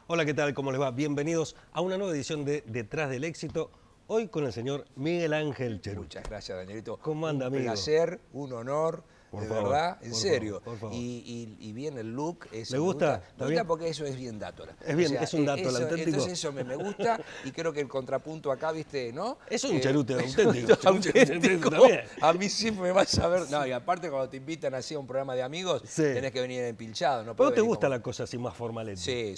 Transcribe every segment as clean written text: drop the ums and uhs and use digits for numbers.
Hola, ¿qué tal? ¿Cómo les va? Bienvenidos a una nueva edición de Detrás del Éxito, hoy con el señor Miguel Ángel Cherucho. Muchas gracias, Danielito. ¿Cómo anda, amigo? Un placer, un honor, Por de favor, verdad, en por serio. favor, por favor. Y bien el look. Eso ¿Le gusta? ¿Está Me gusta bien? porque eso es bien dátola. Es bien, es un dátola eso, auténtico. Entonces eso me gusta y creo que el contrapunto acá, ¿viste? ¿No? Es un Que- cherute es auténtico. un auténtico. También. A mí siempre me vas a ver. No, y aparte cuando te invitan así a un programa de amigos, Sí. tenés que venir empilchado. No ¿Pero podés te venir gusta como- la cosa así más formaleta? Sí.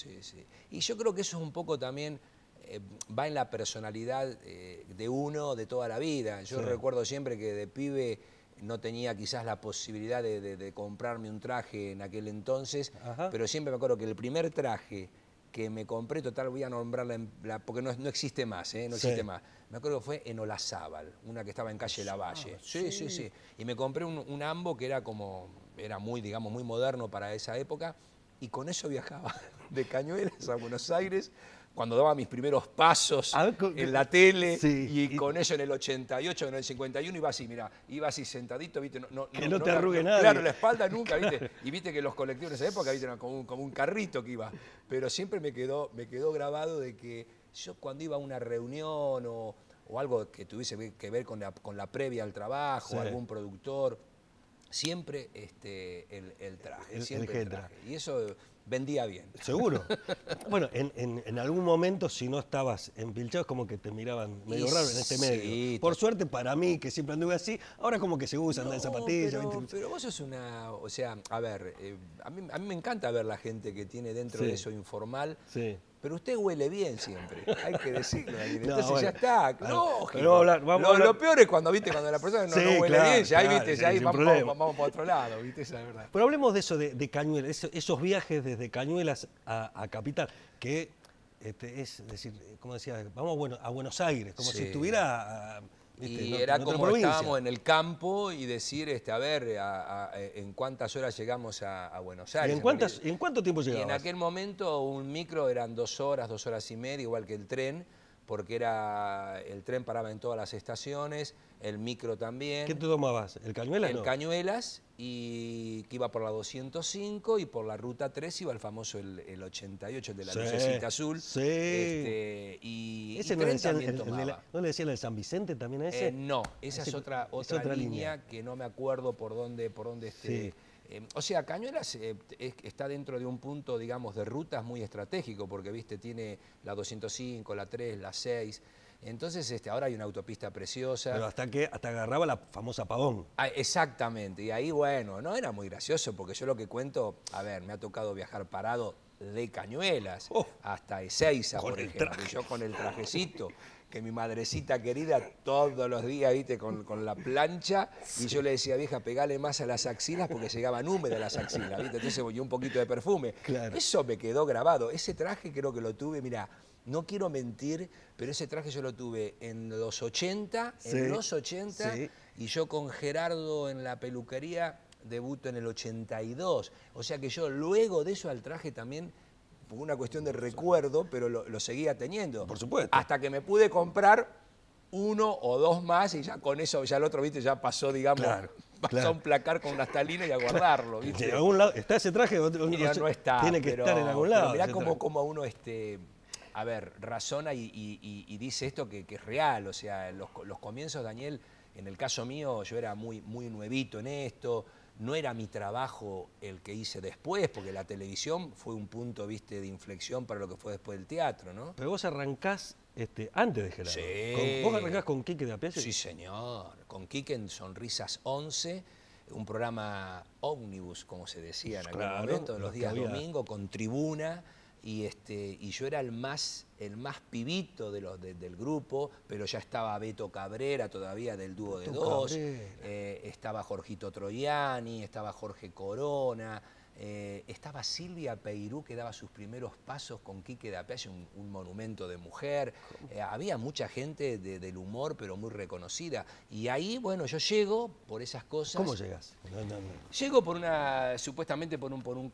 Y yo creo que eso es un poco también, va en la personalidad de uno de toda la vida. Yo Sí. recuerdo siempre que de pibe no tenía quizás la posibilidad de comprarme un traje en aquel entonces, Ajá. pero siempre me acuerdo que el primer traje que me compré, total voy a nombrarla, porque no existe más, no Sí. existe más. Me acuerdo que fue en Olazábal, una que estaba en calle Lavalle. Sí. Y me compré un ambo que era muy, digamos, muy moderno para esa época, y con eso viajaba de Cañuelas a Buenos Aires, cuando daba mis primeros pasos A ver, en la tele, sí, y con eso en el 88, en el 51 iba así, mirá, iba así sentadito, ¿viste? Que no te arrugue nadie. Claro, la espalda nunca, ¿viste? Y viste que los colectivos en esa época, ¿viste? Eran como un carrito que iba. Pero siempre me quedó grabado de que yo cuando iba a una reunión o algo que tuviese que ver con la previa al trabajo, Sí. algún productor, siempre el traje, siempre el jetra. traje. Y eso vendía bien. ¿Seguro? Bueno, en algún momento, si no estabas empilchado, es como que te miraban medio Y raro en este sí, medio. Por suerte, para mí, que siempre anduve así, ahora como que se usa andar en zapatillas. ¿viste? Pero vos sos o sea, a ver, a mí me encanta ver la gente que tiene dentro Sí. de eso informal, Sí. pero usted huele bien siempre, hay que decirlo, Daniel. No, Entonces bueno. ya está, Pero lógico. vamos a hablar- Lo peor es cuando la persona no Sí, huele claro, bien, ya ahí, claro, viste, sí, ya ahí sin vamos problema. para otro lado, viste, esa es verdad. Pero hablemos de eso de Cañuelas, esos viajes desde Cañuelas a Capital, que es decir, como decía, vamos a Buenos Aires, como Sí. si estuviera ¿viste? Y en era otra como provincia. estábamos en el campo y decir, a ver, en cuántas horas llegamos a Buenos ¿Y Aires. en cuánto tiempo Y en llegabas? aquel momento un micro eran 2 horas y media, igual que el tren, porque el tren paraba en todas las estaciones, el micro también. ¿Qué te tomabas? ¿El Cañuelas? El No. Cañuelas, y que iba por la 205, y por la ruta 3 iba el famoso el 88, el de la Sí, lucecita azul. sí. Y Ese no, tren decían, también tomaba. ¿no le decían el San Vicente también a ese? No, esa Ese- es otra línea que no me acuerdo por dónde Sí. o sea, Cañuelas está dentro de un punto, digamos, de rutas muy estratégico, porque, viste, tiene la 205, la 3, la 6. Entonces, ahora hay una autopista preciosa. Pero hasta agarraba la famosa Pavón. Exactamente, y ahí, bueno, no era muy gracioso, porque yo lo que cuento, a ver, me ha tocado viajar parado de Cañuelas hasta Ezeiza, Con por el ejemplo, traje. y yo con el trajecito, que mi madrecita querida todos los días, viste, con la plancha, y yo le decía, vieja, pegale más a las axilas porque llegaban húmedas las axilas, viste, entonces y un poquito de perfume. Claro. Eso me quedó grabado, ese traje creo que lo tuve, mira, no quiero mentir, pero ese traje yo lo tuve en los 80, Sí. y yo con Gerardo en la peluquería debuto en el 82. O sea que yo luego de eso al traje también, por una cuestión de recuerdo, pero lo seguía teniendo. Por supuesto. Hasta que me pude comprar 1 o 2 más, y ya con eso, ya el otro, viste, ya pasó, digamos, Claro, pasó claro. a un placar con unas talinas y a guardarlo, ¿En viste. algún lado está ese traje? Mira, no está, Tiene que pero, estar en algún lado. Mirá ese traje. cómo uno, a ver, razona y dice esto que es real. O sea, los comienzos, Daniel, en el caso mío, yo era muy nuevito en esto. No era mi trabajo el que hice después, porque la televisión fue un punto, viste, de inflexión para lo que fue después del teatro, ¿no? Pero vos arrancás antes de Gerardo. Sí. ¿Vos arrancás con Quique de Apiace? Sí, señor. Con Quique en Sonrisas 11, un programa ómnibus, como se decía en aquel Claro, momento, de lo los que días había. domingo, con tribuna, y yo era el más pibito del grupo, pero ya estaba Beto Cabrera todavía del dúo de Beto dos, Cabrera. estaba Jorgito Troiani, estaba Jorge Corona, estaba Silvia Peirú, que daba sus primeros pasos con Quique de Apiace, un monumento de mujer. Había mucha gente del humor, pero muy reconocida. Y ahí, bueno, yo llego por esas cosas. ¿Cómo llegas? Llego supuestamente por un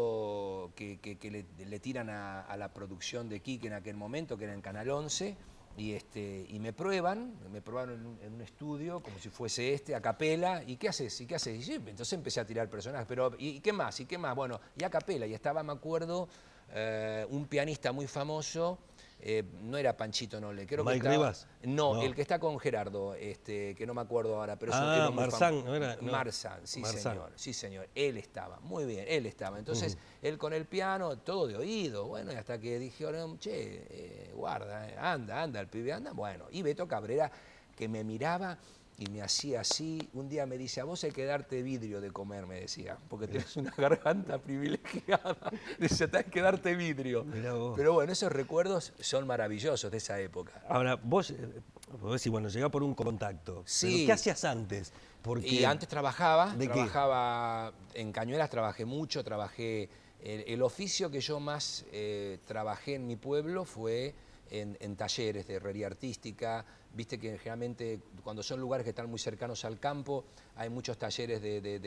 contacto que le tiran a la producción de Quique en aquel momento, que era en Canal 11. y me probaron en un estudio, como si fuese a capela, ¿y qué haces? ¿Y qué haces? Y sí, entonces empecé a tirar personajes, pero ¿y qué más? ¿Y qué más? Bueno, y a capela, y estaba, me acuerdo, un pianista muy famoso, no era Panchito Nole, creo que ¿Mike estaba, Rivas? no, el que está con Gerardo, que no me acuerdo ahora, pero era muy Marzán, ¿no era? No. Marzán, sí Marzán. señor, sí señor, él estaba, muy bien, él estaba. Entonces, él con el piano, todo de oído, bueno, y hasta que dijeron, che, guarda, anda, el pibe anda, bueno. Y Beto Cabrera, que me miraba y me hacía así, un día me dice, a vos hay que darte vidrio de comer, me decía, porque tenés una garganta privilegiada, dice, tenés que darte vidrio. Pero bueno, esos recuerdos son maravillosos de esa época. Ahora, vos decís, bueno, llegás por un contacto, sí. ¿pero qué hacías antes? Porque y antes trabajaba ¿qué? En Cañuelas, trabajé mucho, el oficio que yo más trabajé en mi pueblo fue en talleres de herrería artística. Viste que generalmente cuando son lugares que están muy cercanos al campo, hay muchos talleres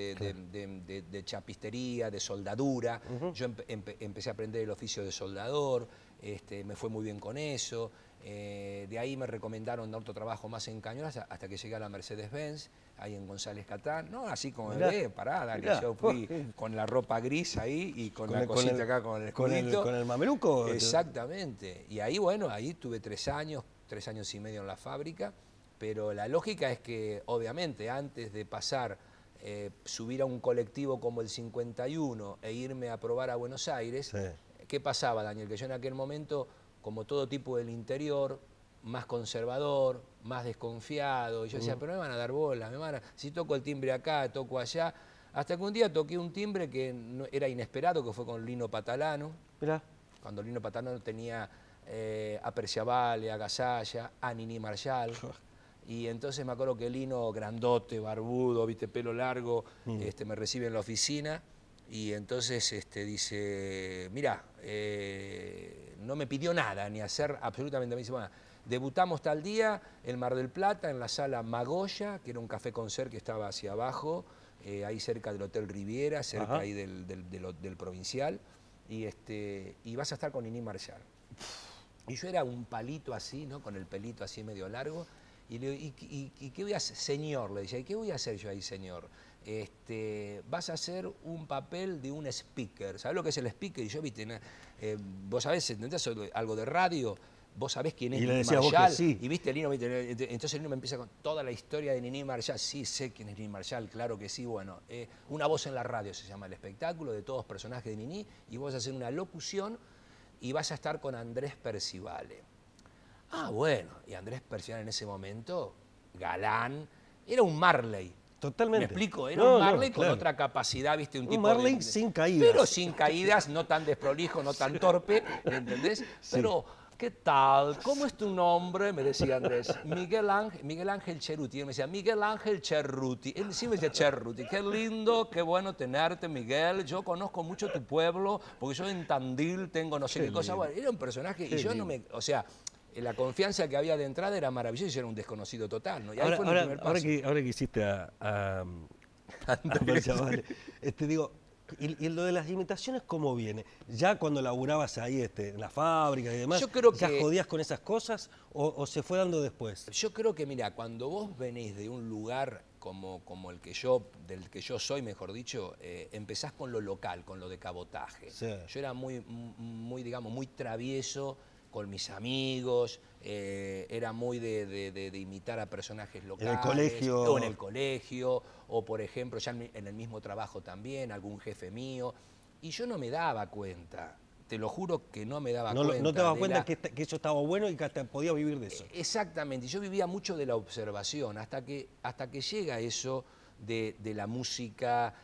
de chapistería, de soldadura. Yo empecé a aprender el oficio de soldador, me fue muy bien con eso. De ahí me recomendaron otro trabajo más en Cañuelas hasta que llegué a la Mercedes-Benz, ahí en González Catán. No, así como parada, que yo fui con la ropa gris ahí y con la cosita acá con el escudito. ¿Con el mameluco? Exactamente. Y ahí, bueno, ahí tuve 3 años y medio en la fábrica, pero la lógica es que, obviamente, antes de pasar, subir a un colectivo como el 51 e irme a probar a Buenos Aires, ¿qué pasaba, Daniel? Que yo en aquel momento, como todo tipo del interior, más conservador, más desconfiado, y yo decía, pero me van a dar bola, si toco el timbre acá, toco allá, hasta que un día toqué un timbre que era inesperado, que fue con Lino Patalano. Mirá. Cuando Lino Patalano tenía a Perciavale, a Gasalla, a Nini Marshall. Y entonces me acuerdo que Lino, grandote, barbudo, viste, pelo largo, me recibe en la oficina y entonces dice, mira, no me pidió nada, ni hacer absolutamente, me dice, bueno, debutamos tal día en Mar del Plata, en la sala Magoya, que era un café concert que estaba hacia abajo, ahí cerca del Hotel Riviera, cerca ahí del Provincial, y vas a estar con Nini Marshall. Y yo era un palito así, ¿no? Con el pelito así medio largo. Y le digo, ¿y qué voy a hacer? Señor, le decía, ¿y qué voy a hacer yo ahí, señor? Vas a hacer un papel de un speaker. ¿Sabés lo que es el speaker? Y yo, viste, vos sabés, ¿entendés algo de radio? Vos sabés quién es Nini Marshall. Sí. Y viste, Lino, entonces Lino me empieza con toda la historia de Nini Marshall. Sí, sé quién es Nini Marshall, claro que sí. Bueno, Una voz en la radio se llama el espectáculo, de todos personajes de Nini, y vos vas a hacer una locución y vas a estar con Andrés Percivale. Ah, bueno, y Andrés Percivale en ese momento, galán, era un Marley. Totalmente. ¿Me explico? Era un Marley con otra capacidad, ¿viste? Un tipo Marley sin caídas. Pero sin caídas, no tan desprolijo, no tan torpe, ¿entendés? Pero, ¿qué tal? ¿Cómo es tu nombre? Me decía Andrés. Miguel Ángel Cerruti. Él me decía, Miguel Ángel Cerruti. Él sí me decía Cerruti. Qué lindo, qué bueno tenerte, Miguel. Yo conozco mucho tu pueblo, porque yo en Tandil tengo no sé qué cosa. Bueno, era un personaje y yo no me... O sea, la confianza que había de entrada era maravillosa y yo era un desconocido total, ¿no? Y ahí fue mi primer paso. Ahora que hiciste a Percivale, digo, ¿y lo de las imitaciones cómo viene? ¿Ya cuando laburabas ahí en la fábrica y demás, yo creo ya jodías con esas cosas o se fue dando después? Yo creo que, mira, cuando vos venís de un lugar como el que del que yo soy, mejor dicho, empezás con lo local, con lo de cabotaje. Sí. Yo era digamos, muy travieso con mis amigos, era muy de imitar a personajes locales. ¿En el colegio? O en el colegio, o por ejemplo, ya en el mismo trabajo también, algún jefe mío. Y yo no me daba cuenta, te lo juro que no me daba cuenta. ¿No te dabas cuenta que eso estaba bueno y que hasta podías vivir de eso? Exactamente, yo vivía mucho de la observación, hasta que llega eso de la música,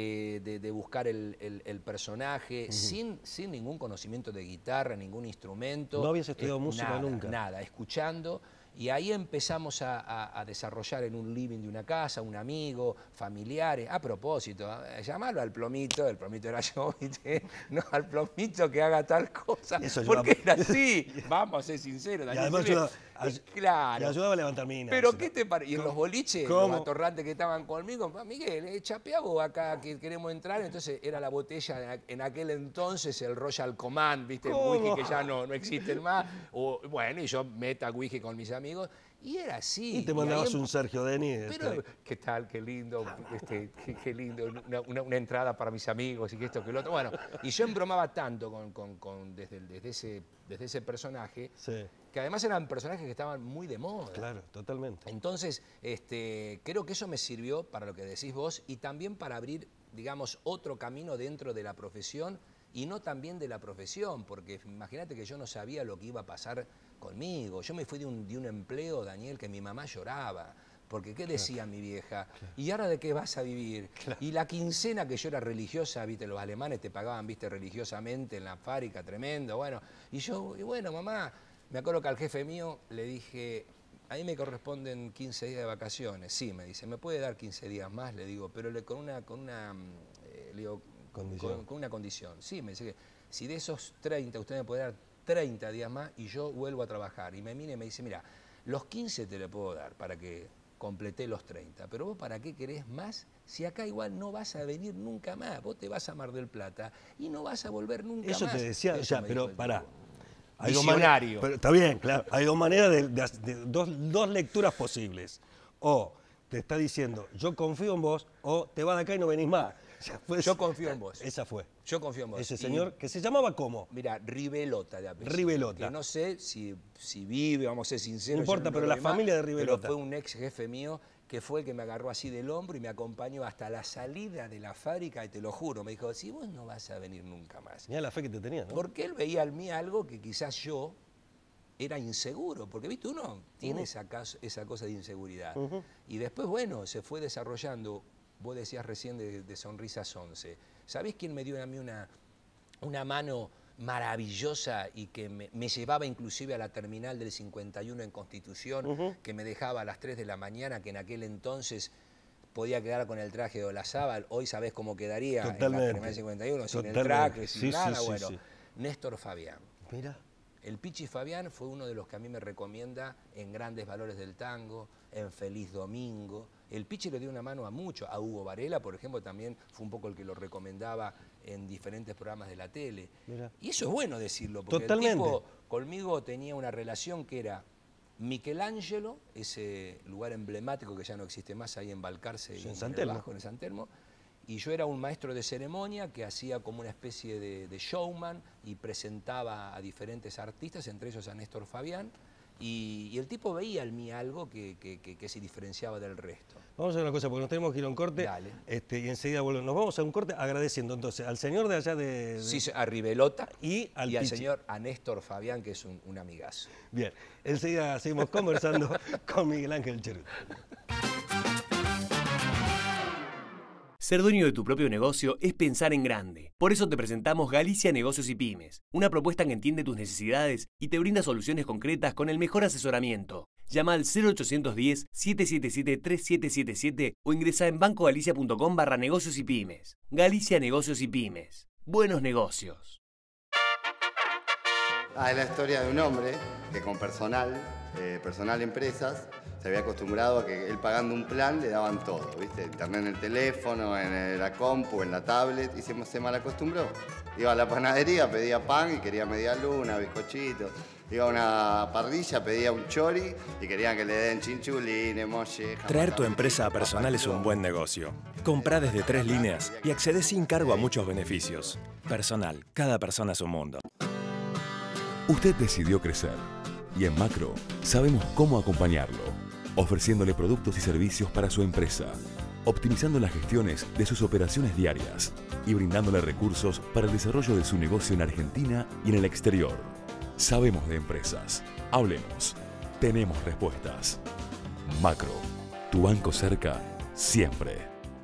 de buscar el personaje, sin ningún conocimiento de guitarra, ningún instrumento. ¿No habías estudiado música nunca? Nada, escuchando. Y ahí empezamos a desarrollar en un living de una casa, un amigo, familiares. A propósito, llamarlo al plomito, el plomito era yo, ¿viste? No, al plomito que haga tal cosa. Porque era así, vamos a ser sinceros. Y además Claro. Le ayudaba a levantar minas. Pero ¿qué te parece? Y en los boliches, ¿Cómo? los atorrantes que estaban conmigo, Miguel, chapeamos acá que queremos entrar. Entonces era la botella, en aquel entonces, el Royal Command, ¿viste? El whisky que ya no existen más. O, bueno, y yo meta whisky con mis amigos. Y era así. Y te mandabas un Sergio Denis. Pero, ¿qué tal? Qué lindo, qué lindo, una entrada para mis amigos y que esto, que lo otro. Bueno, y yo embromaba tanto desde ese personaje, Sí. que además eran personajes que estaban muy de moda. Claro, totalmente. Entonces, creo que eso me sirvió para lo que decís vos y también para abrir, digamos, otro camino dentro de la profesión y no también de la profesión, porque imagínate que yo no sabía lo que iba a pasar conmigo. Yo me fui de un empleo, Daniel, que mi mamá lloraba. Porque ¿qué decía mi vieja? ¿Y ahora de qué vas a vivir? Y la quincena que yo era religiosa, viste, los alemanes te pagaban, viste, religiosamente en la fábrica, tremendo, bueno. Y bueno, mamá, me acuerdo que al jefe mío le dije, a mí me corresponden 15 días de vacaciones. Sí, me dice, ¿me puede dar 15 días más? Le digo, pero con una condición. Sí, me dice que si de esos 30 usted me puede dar 30 días más y yo vuelvo a trabajar. Y me mira y me dice, mira, los 15 te le puedo dar para que completé los 30, pero vos ¿para qué querés más? Si acá igual no vas a venir nunca más, vos te vas a Mar del Plata y no vas a volver nunca más. Eso te decía, Eso o sea, me pero dijo el pará. tipo. Hay Visionario. pero está bien, claro. Hay dos maneras dos lecturas posibles. O te está diciendo, yo confío en vos, o te vas de acá y no venís más. O sea, Yo confío en vos. Esa fue. Yo confío en vos. Ese señor, que se llamaba ¿cómo? Mira, Rivelota de apellido. Rivelota. Que no sé si vive, vamos a ser sinceros. No importa, pero la familia de Rivelota. Pero fue un ex jefe mío que fue el que me agarró así del hombro y me acompañó hasta la salida de la fábrica, y te lo juro, me dijo, si vos no vas a venir nunca más. Mirá la fe que te tenía, ¿no? Porque él veía en mí algo que quizás yo era inseguro, porque viste, uno tiene esa cosa de inseguridad. Y después, bueno, se fue desarrollando. Vos decías recién de Sonrisas 11. ¿Sabés quién me dio a mí una mano maravillosa y que me llevaba inclusive a la terminal del 51 en Constitución, que me dejaba a las 3 de la mañana, que en aquel entonces podía quedar con el traje de Olazábal? Hoy sabés cómo quedaría en la terminal del 51, sin el traje, sin nada. Bueno, Néstor Fabián. Mira. El Pichi Fabián fue uno de los que a mí me recomienda en Grandes Valores del Tango, en Feliz Domingo. El Pichi le dio una mano a muchos. A Hugo Varela, por ejemplo, también fue un poco el que lo recomendaba en diferentes programas de la tele. Mirá. Y eso es bueno decirlo, porque el tipo conmigo tenía una relación que era Michelangelo, ese lugar emblemático que ya no existe más ahí en Balcarce, en San Telmo. Y yo era un maestro de ceremonia que hacía como una especie de showman y presentaba a diferentes artistas, entre ellos a Néstor Fabián. Y el tipo veía en mí algo que se diferenciaba del resto. Vamos a hacer una cosa, porque nos tenemos que ir a un corte. Dale. Y enseguida volvemos. Nos vamos a un corte agradeciendo entonces al señor de allá de... Sí, a Rivelota y al señor, a Néstor Fabián, que es un amigazo. Bien, enseguida seguimos conversando con Miguel Ángel Cheruti. Ser dueño de tu propio negocio es pensar en grande. Por eso te presentamos Galicia Negocios y Pymes, una propuesta que entiende tus necesidades y te brinda soluciones concretas con el mejor asesoramiento. Llama al 0810-777-3777 o ingresa en bancogalicia.com/negocios y pymes. Galicia Negocios y Pymes. Buenos negocios. Es la historia de un hombre que con personal empresas, se había acostumbrado a que él pagando un plan le daban todo, ¿viste? Internet en el teléfono, en la compu, en la tablet, y se mal acostumbró. Iba a la panadería, pedía pan y quería media luna, bizcochitos. Iba a una parrilla, pedía un chori y querían que le den chinchulines, mollejas. Traer tu empresa a personal es un buen negocio. Comprá desde 3 líneas y accedés sin cargo a muchos beneficios. Personal, cada persona es un mundo. Usted decidió crecer y en Macro sabemos cómo acompañarlo, ofreciéndole productos y servicios para su empresa, optimizando las gestiones de sus operaciones diarias y brindándole recursos para el desarrollo de su negocio en Argentina y en el exterior. Sabemos de empresas. Hablemos. Tenemos respuestas. Macro, tu banco cerca siempre.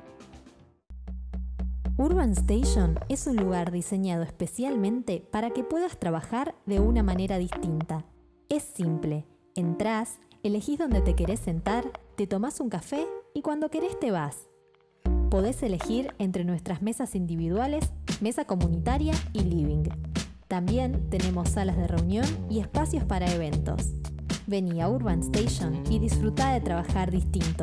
Urban Station es un lugar diseñado especialmente para que puedas trabajar de una manera distinta. Es simple. Entrás, elegís dónde te querés sentar, te tomás un café y cuando querés te vas. Podés elegir entre nuestras mesas individuales, mesa comunitaria y living. También tenemos salas de reunión y espacios para eventos. Vení a Urban Station y disfruta de trabajar distinto.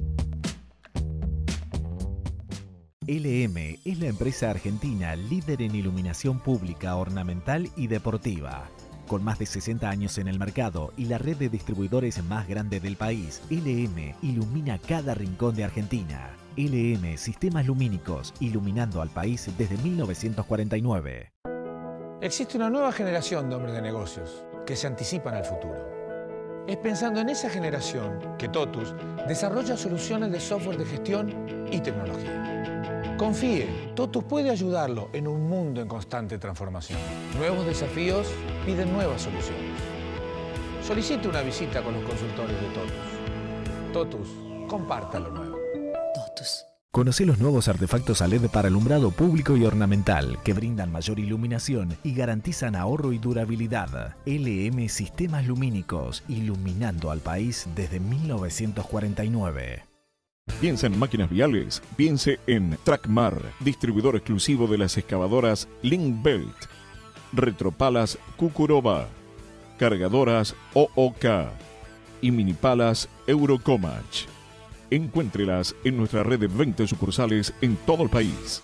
LM es la empresa argentina líder en iluminación pública, ornamental y deportiva. Con más de 60 años en el mercado y la red de distribuidores más grande del país, LM ilumina cada rincón de Argentina. LM Sistemas Lumínicos, iluminando al país desde 1949. Existe una nueva generación de hombres de negocios que se anticipan al futuro. Es pensando en esa generación que Totus desarrolla soluciones de software de gestión y tecnología. Confíe, Totus puede ayudarlo en un mundo en constante transformación. Nuevos desafíos piden nuevas soluciones. Solicite una visita con los consultores de Totus. Totus, comparta lo nuevo. Totus. Conoce los nuevos artefactos a LED para alumbrado público y ornamental que brindan mayor iluminación y garantizan ahorro y durabilidad. LM Sistemas Lumínicos, iluminando al país desde 1949. Piensa en máquinas viales, piense en Trackmar, distribuidor exclusivo de las excavadoras Link-Belt, retropalas Kukuroba, cargadoras OOK y minipalas Eurocomach. Encuéntrelas en nuestra red de 20 sucursales en todo el país.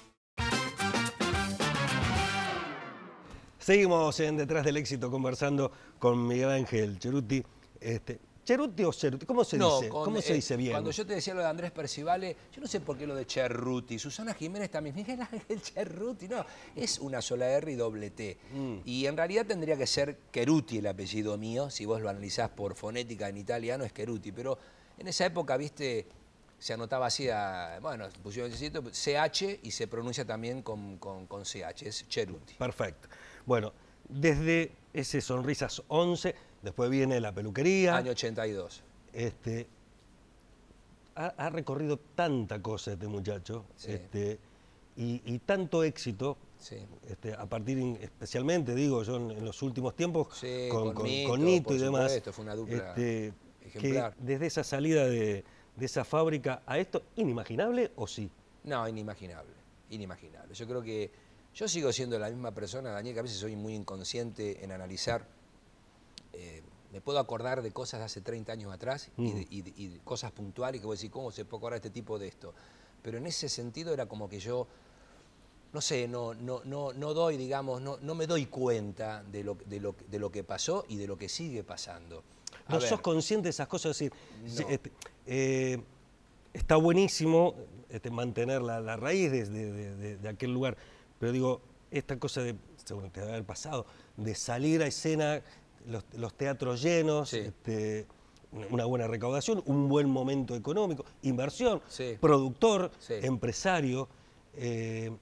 Seguimos en Detrás del Éxito conversando con Miguel Ángel Cerutti. ¿Cerutti o Cerutti? ¿Cómo se dice? ¿Cómo se dice bien? Cuando yo te decía lo de Andrés Percivale, yo no sé por qué lo de Cerruti. Susana Jiménez también. Miguel Ángel Cerruti, no. Es una sola R y doble T. Y en realidad tendría que ser Cerutti el apellido mío. Si vos lo analizás por fonética en italiano es Cerutti. Pero en esa época, viste, se anotaba así, bueno, pusieron CH y se pronuncia también con CH. Es Cerutti. Perfecto. Bueno, desde ese Sonrisas 11, después viene la peluquería. Año 82. Ha recorrido tanta cosa este muchacho, Sí. y tanto éxito, Sí. a partir, especialmente, digo yo, en los últimos tiempos, Sí, con Nito, Nito por y demás. supuesto, fue una dupla que ejemplar. desde esa salida de esa fábrica a esto, ¿inimaginable o sí? No, inimaginable, inimaginable. Yo creo que yo sigo siendo la misma persona, Daniel, que a veces soy muy inconsciente en analizar. Me puedo acordar de cosas de hace 30 años atrás y cosas puntuales que voy a decir, ¿cómo se puede acordar este tipo de esto? Pero en ese sentido era como que yo, no sé, no doy, digamos, no me doy cuenta de lo que pasó y de lo que sigue pasando. ¿No sos consciente de esas cosas? Es decir, está buenísimo mantener la raíz de aquel lugar, pero digo, esta cosa de, según te debe haber pasado, de salir a escena, los teatros llenos, Sí. Una buena recaudación, un buen momento económico, inversión, Sí. productor, Sí. empresario. ¿Qué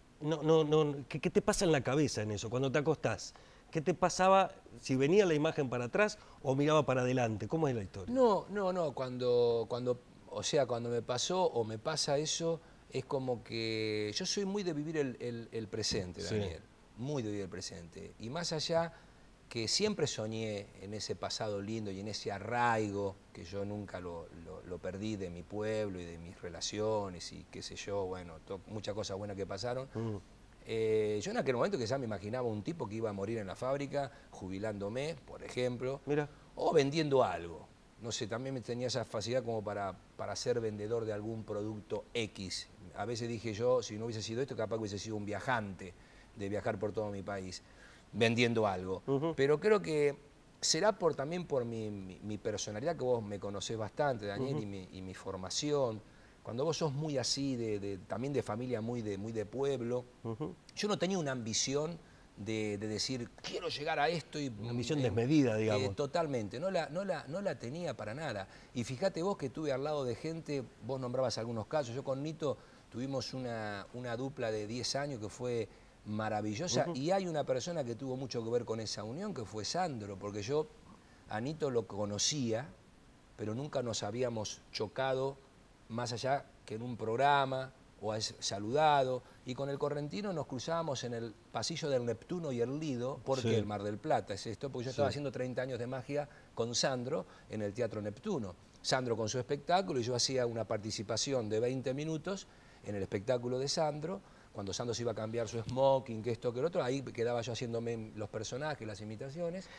te pasa en la cabeza en eso? Cuando te acostás, ¿qué te pasaba si venía la imagen para atrás o miraba para adelante? ¿Cómo es la historia? No, cuando me pasó o me pasa eso, es como que yo soy muy de vivir el presente, Daniel, muy de vivir el presente. Y más allá que siempre soñé en ese pasado lindo y en ese arraigo, que yo nunca lo perdí de mi pueblo y de mis relaciones y qué sé yo, bueno, muchas cosas buenas que pasaron. Yo en aquel momento quizás me imaginaba un tipo que iba a morir en la fábrica, jubilándome, por ejemplo, Mira. o vendiendo algo. No sé, también tenía esa facilidad como para ser vendedor de algún producto X. A veces dije yo, si no hubiese sido esto, capaz que hubiese sido un viajante, de viajar por todo mi país, vendiendo algo. Pero creo que será también por mi personalidad, que vos me conocés bastante, Daniel, y mi formación. Cuando vos sos muy así, también de familia muy de pueblo, yo no tenía una ambición de decir, quiero llegar a esto. Una ambición desmedida, digamos. Totalmente, no la tenía para nada. Y fíjate vos que estuve al lado de gente, vos nombrabas algunos casos, yo con Nito tuvimos una dupla de 10 años que fue maravillosa, y hay una persona que tuvo mucho que ver con esa unión, que fue Sandro, porque yo a Nito lo conocía, pero nunca nos habíamos chocado más allá que en un programa o saludado, y con el correntino nos cruzábamos en el pasillo del Neptuno y el Lido, porque el Mar del Plata es esto, porque yo estaba haciendo 30 años de magia con Sandro en el Teatro Neptuno. Sandro con su espectáculo y yo hacía una participación de 20 minutos en el espectáculo de Sandro. Cuando Sandro se iba a cambiar su smoking, que esto, que lo otro, ahí quedaba yo haciéndome los personajes, las imitaciones.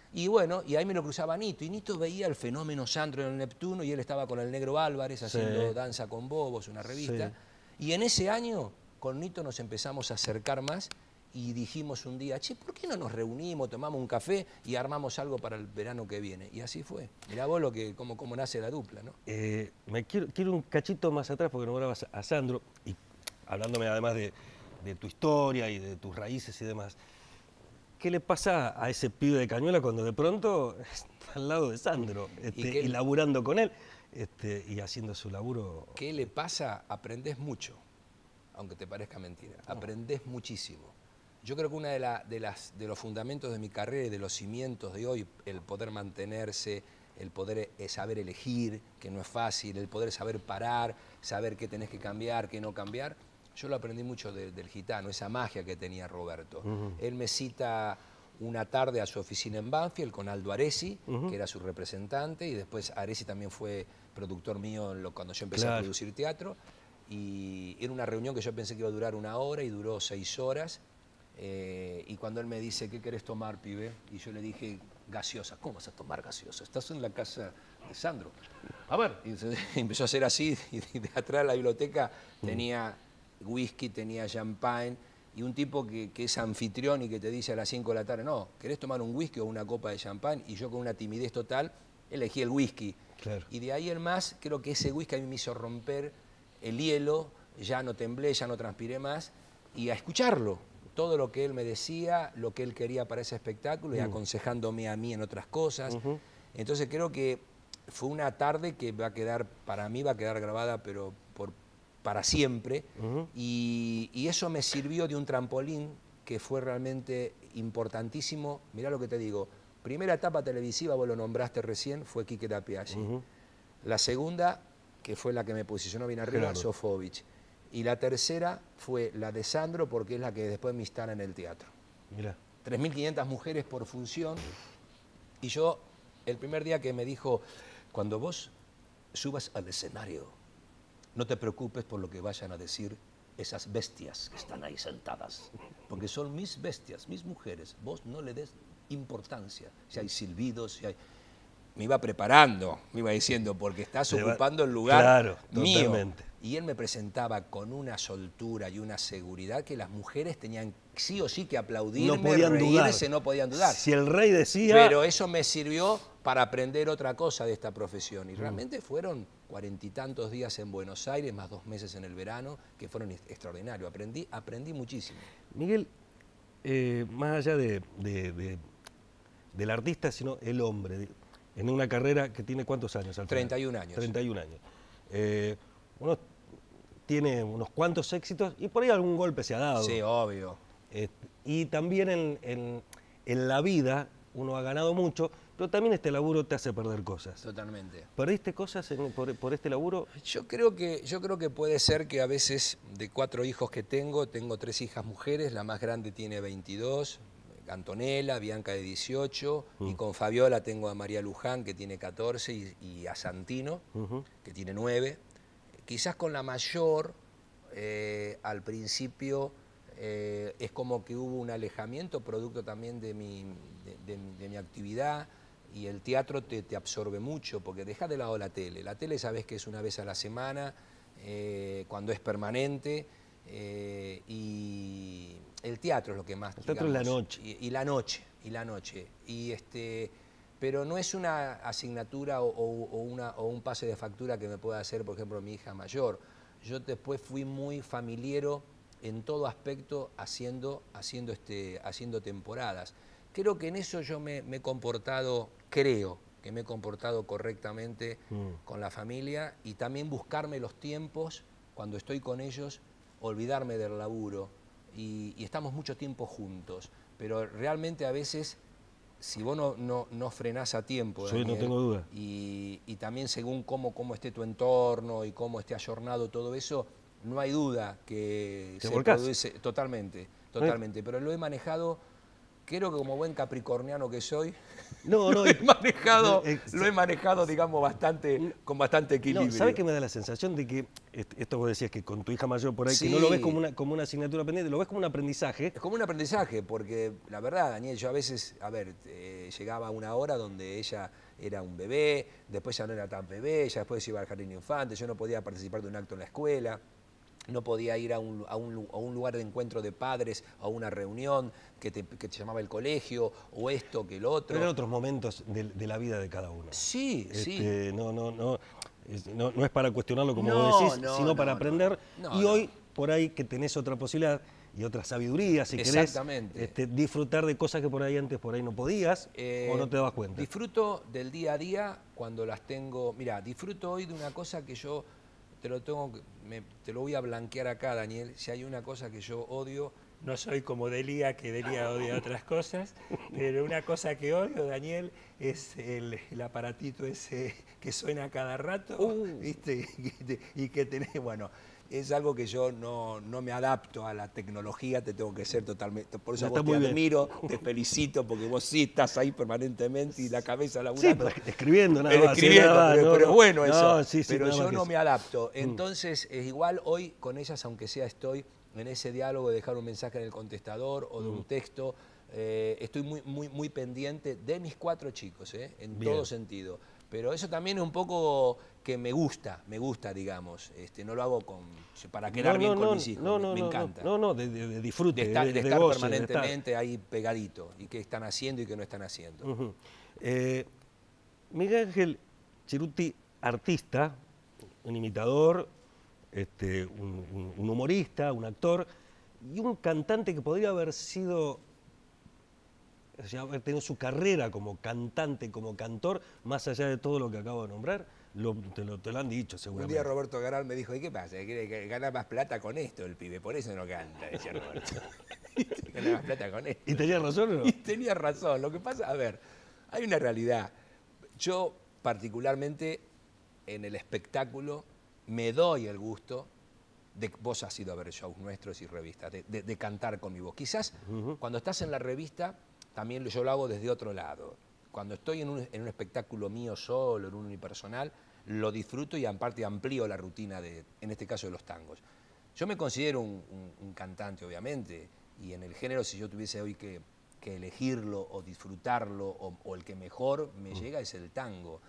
Y bueno, y ahí me lo cruzaba Nito, y Nito veía el fenómeno Sandro en el Neptuno, y él estaba con el Negro Álvarez haciendo Danza con Bobos, una revista. Y en ese año, con Nito nos empezamos a acercar más, y dijimos un día, che, ¿por qué no nos reunimos, tomamos un café y armamos algo para el verano que viene? Y así fue. Mirá vos cómo nace la dupla, ¿no? Quiero un cachito más atrás, porque nombrabas a Sandro, y hablándome además de tu historia y de tus raíces y demás. ¿Qué le pasa a ese pibe de Cañuelas cuando de pronto está al lado de Sandro y laburando con él y haciendo su laburo? ¿Qué le pasa? Aprendés mucho, aunque te parezca mentira. Aprendés muchísimo. Yo creo que uno de los fundamentos de mi carrera y de los cimientos de hoy, el poder mantenerse, el poder saber elegir, que no es fácil, el poder saber parar, saber qué tenés que cambiar, qué no cambiar. Yo lo aprendí mucho del gitano, esa magia que tenía Roberto. Él me cita una tarde a su oficina en Banfield con Aldo Aresi, que era su representante, y después Aresi también fue productor mío cuando yo empecé a producir teatro. Y era una reunión que yo pensé que iba a durar 1 hora y duró 6 horas. Y cuando él me dice, ¿qué querés tomar, pibe? Y yo le dije, gaseosa. ¿Cómo vas a tomar gaseosa? Estás en la casa de Sandro. A ver. Y empezó a hacer así, y de atrás de la biblioteca tenía whisky, tenía champagne, y un tipo que es anfitrión y que te dice a las 5 de la tarde, no, ¿querés tomar un whisky o una copa de champagne? Y yo con una timidez total elegí el whisky. Claro. Y de ahí en más, creo que ese whisky a mí me hizo romper el hielo, ya no temblé, ya no transpiré más, y a escucharlo. Todo lo que él me decía, lo que él quería para ese espectáculo, y aconsejándome a mí en otras cosas. Entonces creo que fue una tarde que va a quedar, para mí va a quedar grabada, pero para siempre, y eso me sirvió de un trampolín que fue realmente importantísimo. Mirá lo que te digo, primera etapa televisiva, vos lo nombraste recién, fue Quique Tapiaggi. La segunda, que fue la que me posicionó bien arriba, Sofovich. Y la tercera fue la de Sandro, porque es la que después me instala en el teatro. Mirá. 3.500 mujeres por función, y yo, el primer día que me dijo, cuando vos subas al escenario, no te preocupes por lo que vayan a decir esas bestias que están ahí sentadas, porque son mis bestias, mis mujeres. Vos no le des importancia, si hay silbidos, si hay... Me iba preparando, me iba diciendo, porque estás ocupando el lugar mío. Totalmente. Y él me presentaba con una soltura y una seguridad que las mujeres tenían sí o sí que aplaudirme, no podían reírse, dudar. No podían dudar. Si el rey decía... Pero eso me sirvió para aprender otra cosa de esta profesión. Y realmente fueron 40 y tantos días en Buenos Aires, más 2 meses en el verano, que fueron extraordinarios. Aprendí muchísimo. Miguel, más allá del artista, sino el hombre, en una carrera que tiene ¿cuántos años? 31 años. 31 años. Uno tiene unos cuantos éxitos y por ahí algún golpe se ha dado. Sí, obvio. Y también en la vida uno ha ganado mucho, pero también este laburo te hace perder cosas. Totalmente. ¿Perdiste cosas por este laburo? Yo creo que puede ser que a veces, de 4 hijos que tengo 3 hijas mujeres, la más grande tiene 22, Antonella, Bianca de 18, y con Fabiola tengo a María Luján, que tiene 14, y a Santino, que tiene 9. Quizás con la mayor, al principio, es como que hubo un alejamiento, producto también de mi actividad, y el teatro te absorbe mucho, porque deja de lado la tele. La tele sabes que es una vez a la semana, cuando es permanente, y el teatro es lo que más... El teatro es la noche. Y la noche. Pero no es una asignatura o un pase de factura que me pueda hacer, por ejemplo, mi hija mayor. Yo después fui muy familiero en todo aspecto haciendo temporadas. Creo que en eso yo me he comportado, creo que me he comportado correctamente con la familia, y también buscarme los tiempos cuando estoy con ellos, olvidarme del laburo, y estamos mucho tiempo juntos, pero realmente a veces, si vos no frenás a tiempo, Daniel, no tengo duda. Y también según cómo esté tu entorno y cómo esté ayornado todo eso, no hay duda que se produce totalmente, pero lo he manejado, Creo que como buen capricorniano que soy, No, lo he manejado, digamos, con bastante equilibrio. No, ¿sabes qué me da la sensación de que, esto vos decías que con tu hija mayor por ahí, Sí. que no lo ves como una asignatura pendiente, lo ves como un aprendizaje? Es como un aprendizaje, porque la verdad, Daniel, yo a veces, llegaba a una hora donde ella era un bebé, después ya no era tan bebé, ya después iba al jardín de infantes, yo no podía participar de un acto en la escuela, no podía ir a un lugar de encuentro de padres, a una reunión que te llamaba el colegio, o esto, que el otro. Pero eran otros momentos de la vida de cada uno. Sí, sí. No es para cuestionarlo como No, vos decís, no, sino para aprender. No, y hoy, por ahí, que tenés otra posibilidad y otra sabiduría, si querés, Exactamente. disfrutar de cosas que por ahí antes por ahí no podías o no te dabas cuenta. Disfruto del día a día cuando las tengo. Mira, disfruto hoy de una cosa que yo te lo voy a blanquear acá, Daniel. Si hay una cosa que yo odio, no soy como Delia, que Delia odia otras cosas, pero una cosa que odio, Daniel, es el aparatito ese que suena cada rato, ¿viste? Y que tenés, bueno, es algo que yo no me adapto a la tecnología, te tengo que ser totalmente. Por eso a vos te admiro, te felicito, porque vos sí estás ahí permanentemente y la cabeza laburando. Sí, pero escribiendo nada más. Pero es bueno eso. No, sí, pero yo no me me adapto. Entonces, es igual hoy con ellas, aunque sea estoy en ese diálogo de dejar un mensaje en el contestador o de un texto, estoy muy pendiente de mis 4 chicos, en todo sentido. Pero eso también es un poco que me gusta, digamos. No lo hago para quedar bien con mis hijos, me encanta. De disfrute, de estar goce, permanentemente ahí pegadito, y qué están haciendo y qué no están haciendo. Miguel Ángel Cerruti, artista, un imitador, un humorista, un actor y un cantante que podría haber sido, o sea, haber tenido su carrera como cantante, como cantor, más allá de todo lo que acabo de nombrar. Te lo han dicho seguramente. Un día Roberto Garal me dijo, ¿y qué pasa? Quiere ganar más plata con esto el pibe, por eso no canta, decía Roberto. Ganar más plata con esto. ¿Y tenía razón o no? Y tenía razón. Lo que pasa, a ver, hay una realidad. Yo, particularmente, en el espectáculo, me doy el gusto de, vos has ido a ver shows nuestros y revistas, de cantar con mi voz. Quizás cuando estás en la revista, también yo lo hago desde otro lado. Cuando estoy en un espectáculo mío solo, en un unipersonal, lo disfruto y aparte amplío la rutina, en este caso de los tangos. Yo me considero un cantante, obviamente, y en el género, si yo tuviese hoy que elegirlo o disfrutarlo, o el que mejor me llega, es el tango.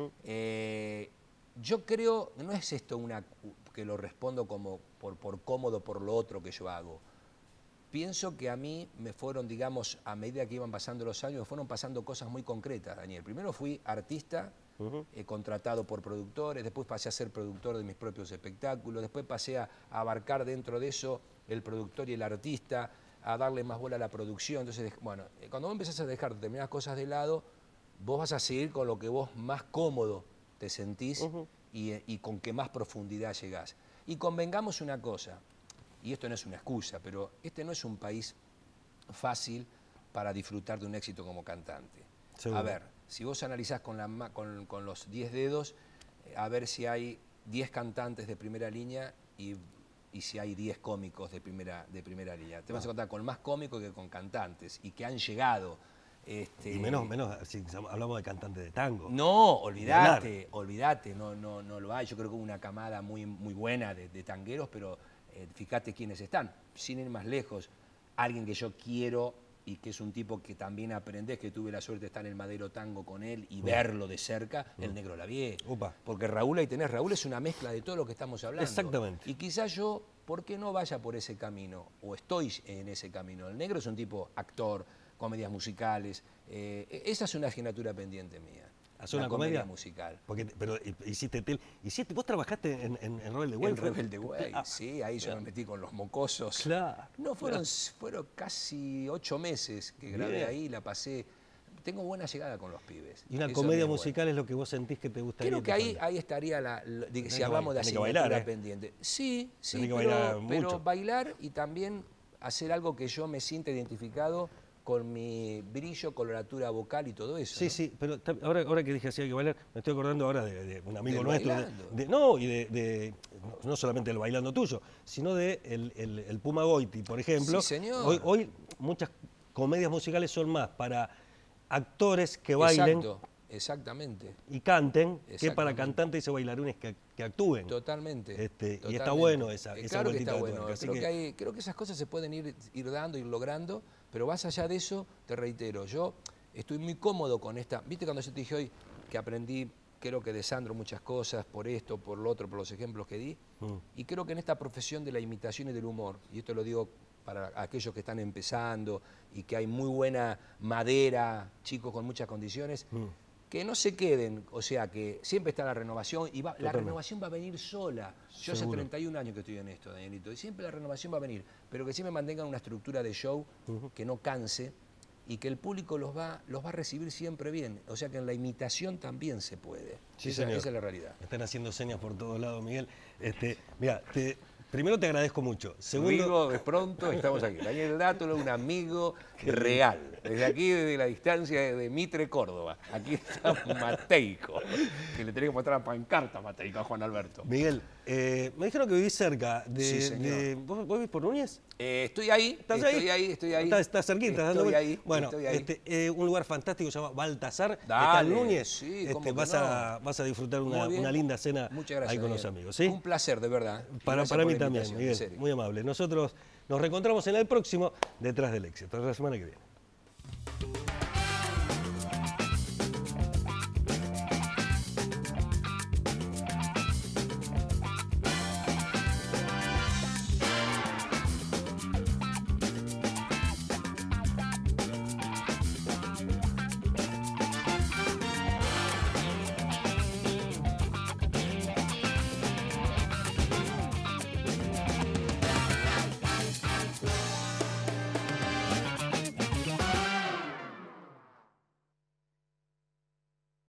Yo creo, no es esto que lo respondo como por cómodo por lo otro que yo hago. Pienso que a mí me fueron, digamos, a medida que iban pasando los años, me fueron pasando cosas muy concretas, Daniel. Primero fui artista, contratado por productores, después pasé a ser productor de mis propios espectáculos, después pasé a abarcar dentro de eso el productor y el artista, a darle más bola a la producción. Entonces, bueno, cuando vos empezás a dejar determinadas cosas de lado, vos vas a seguir con lo que vos más cómodo te sentís y con que más profundidad llegás. Y convengamos una cosa, y esto no es una excusa, pero este no es un país fácil para disfrutar de un éxito como cantante. Seguro. A ver, si vos analizás con los 10 dedos, a ver si hay 10 cantantes de primera línea y si hay 10 cómicos de primera línea. Te vas a contar con más cómicos que con cantantes y que han llegado. Y menos si hablamos de cantantes de tango. No, olvídate, no lo hay. Yo creo que hubo una camada muy buena de tangueros, pero fíjate quiénes están. Sin ir más lejos, alguien que yo quiero y que es un tipo que también aprendés, que tuve la suerte de estar en el Madero Tango con él y verlo de cerca, el Negro Lavie. Porque Raúl, ahí tenés, Raúl es una mezcla de todo lo que estamos hablando. Exactamente. Y quizás yo, ¿por qué no vaya por ese camino? O estoy en ese camino. El Negro es un tipo actor, comedias musicales. Esa es una asignatura pendiente mía. ¿Hacer una comedia musical? Pero vos trabajaste en Rebelde Way. En Rebelde Way, sí, ahí yo me metí con los mocosos. Claro. No, fueron casi 8 meses que grabé ahí, la pasé. Tengo buena llegada con los pibes. ¿Y una comedia musical es lo que vos sentís que te gustaría? Creo que ahí estaría, si hablamos de asignatura pendiente. Sí, pero bailar y también hacer algo que yo me sienta identificado con mi brillo, coloratura vocal y todo eso. Sí, ¿no? Pero ahora que dije así hay que bailar, me estoy acordando ahora de un amigo nuestro. No solamente el bailando tuyo, sino de el Puma Goiti, por ejemplo. Sí, señor. Hoy muchas comedias musicales son más para actores que bailen. Exacto, exactamente. Y canten, que para cantantes y bailarines que actúen. Totalmente. Y está bueno esa claro que vueltita está de bueno. tuerca, así Creo que esas cosas se pueden ir dando, ir logrando, pero más allá de eso, te reitero, yo estoy muy cómodo con esta. ¿Viste cuando yo te dije hoy que aprendí, creo que de Sandro, muchas cosas, por esto, por lo otro, por los ejemplos que di? Y creo que en esta profesión de la imitación y del humor, y esto lo digo para aquellos que están empezando y que hay muy buena madera, chicos con muchas condiciones, que no se queden, o sea, que siempre está la renovación y la renovación va a venir sola. Yo hace 31 años que estoy en esto, Danielito, y siempre la renovación va a venir, pero que siempre mantengan una estructura de show que no canse y que el público los va a recibir siempre bien. O sea que en la imitación también se puede. Sí, esa señor. es la realidad. Me están haciendo señas por todos lados, Miguel. Mira, primero te agradezco mucho. Segundo, Vivo de pronto estamos aquí. Daniel Dátolo, un amigo real. Desde aquí, desde la distancia de Mitre, Córdoba. Aquí está Mateico, que le tenés que mostrar la pancarta a Mateico, a Juan Alberto. Miguel, me dijeron que vivís cerca Sí, señor. ¿Vos vivís por Núñez? Estoy ahí, estoy ahí. Estás cerquita, dando Estoy vuelta. ahí, Bueno, estoy ahí. un lugar fantástico se llama Baltasar, Dale, está en Núñez. sí, ¿cómo que vas a disfrutar Muy bien. una linda cena Muchas gracias, ahí con los Daniel. amigos. ¿sí? Un placer, de verdad. Y Para gracias por mí la también, invitación, en Miguel. serio. Muy amable. Nosotros nos reencontramos en el próximo Detrás del Éxito, la semana que viene.